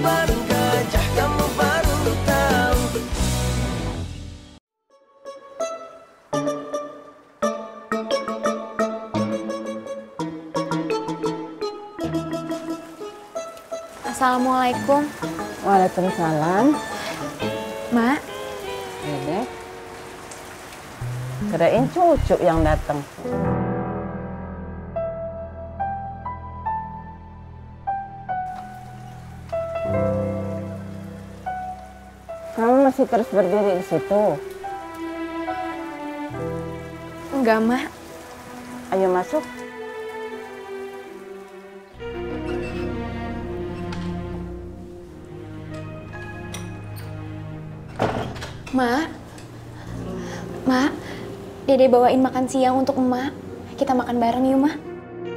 baru gajah, kamu baru tahu. Assalamualaikum. Waalaikumsalam. Mak, Dedek. Kirain cucu yang datang. Kamu masih terus berdiri di situ? enggak Mak. Ayo masuk. Mak, Dede bawain makan siang untuk emak. Kita makan bareng yuk, Mak.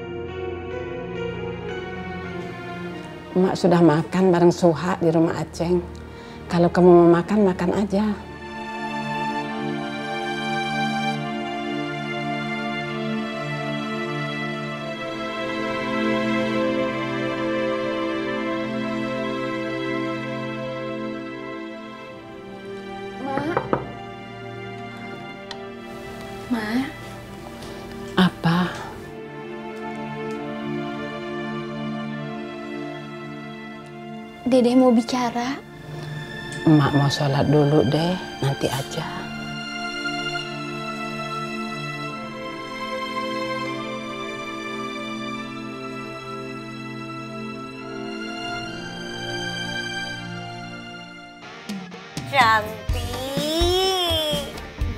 Emak sudah makan bareng Suha di rumah Aceng. Kalau kamu mau makan, makan aja. Mak, Apa? Dede mau bicara. Emak mau sholat dulu deh, nanti aja. Cantik.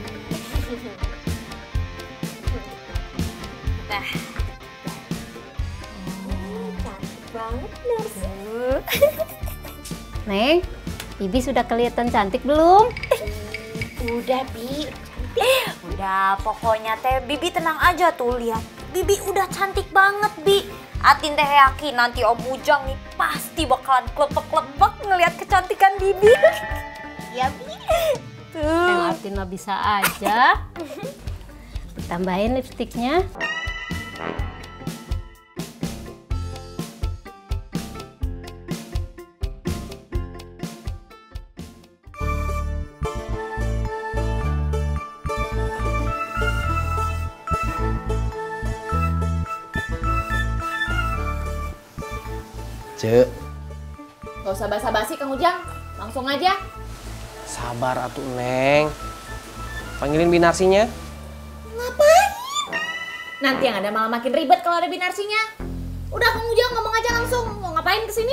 Nah. Cantik banget, Nurse. Neng, Bibi sudah kelihatan cantik belum? Udah, Bi. Udah, pokoknya teh Bibi tenang aja tuh, lihat. Bibi udah cantik banget, Bi. Atin teh yakin nanti Om Ujang nih pasti bakalan klepek-klepek ngelihat kecantikan Bibi. Ya, Bi. Yang Atin mah bisa aja. Tambahin lipstiknya. Cek, Gak usah basa-basi Kang Ujang, langsung aja. sabar atuh Neng. Panggilin binarsinya. Ngapain? Nanti yang ada malah makin ribet kalau ada binarsinya. Udah Kang Ujang ngomong aja langsung, mau ngapain kesini?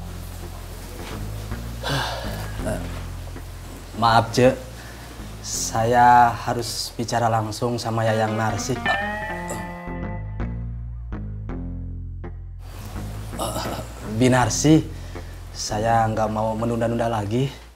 Maaf Cek, saya harus bicara langsung sama Yayang Narsi. Binarsi, saya nggak mau menunda-nunda lagi.